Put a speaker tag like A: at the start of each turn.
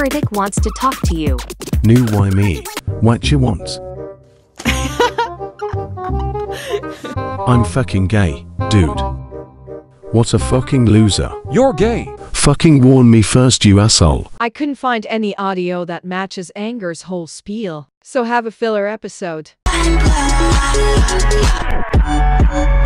A: heretic wants to talk to you.
B: New why me? What you want? I'm fucking gay, dude. What a fucking loser.
C: You're gay.
B: Fucking warn me first, you asshole.
D: I couldn't find any audio that matches Anger's whole spiel, so have a filler episode.